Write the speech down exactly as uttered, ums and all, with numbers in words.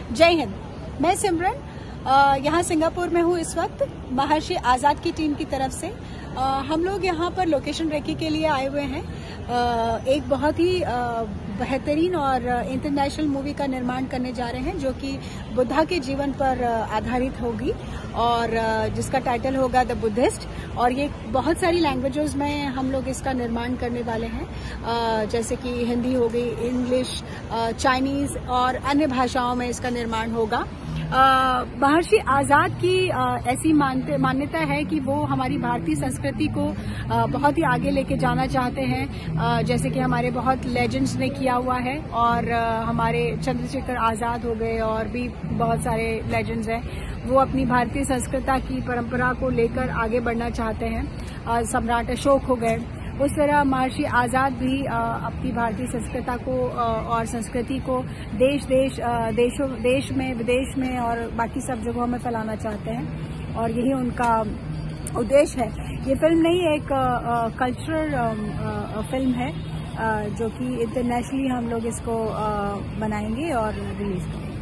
जय हिंद। मैं सिमरन यहाँ सिंगापुर में हूँ इस वक्त, महर्षि आज़ाद की टीम की तरफ से। आ, हम लोग यहाँ पर लोकेशन रेकी के लिए आए हुए हैं। आ, एक बहुत ही बेहतरीन और इंटरनेशनल मूवी का निर्माण करने जा रहे हैं जो कि बुद्धा के जीवन पर आधारित होगी और जिसका टाइटल होगा द बुद्धिस्ट। और ये बहुत सारी लैंग्वेजेस में हम लोग इसका निर्माण करने वाले हैं, आ, जैसे कि हिंदी हो गई, इंग्लिश, चाइनीज और अन्य भाषाओं में इसका निर्माण होगा। महर्षि आज़ाद की आ, ऐसी मानते मान्यता है कि वो हमारी भारतीय संस्कृति को आ, बहुत ही आगे लेके जाना चाहते हैं, आ, जैसे कि हमारे बहुत लेजेंड्स ने किया हुआ है और आ, हमारे चंद्रशेखर आज़ाद हो गए और भी बहुत सारे लेजेंड्स हैं। वो अपनी भारतीय संस्कृति की परंपरा को लेकर आगे बढ़ना चाहते हैं। सम्राट अशोक हो गए, उस तरह महर्षि आज़ाद भी आ, अपनी भारतीय संस्कृति को आ, और संस्कृति को देश देश आ, देशों देश में, विदेश में और बाकी सब जगहों में फैलाना चाहते हैं और यही उनका उद्देश्य है। ये फिल्म नहीं, एक कल्चरल फिल्म है आ, जो कि इंटरनेशनली हम लोग इसको आ, बनाएंगे और रिलीज करेंगे।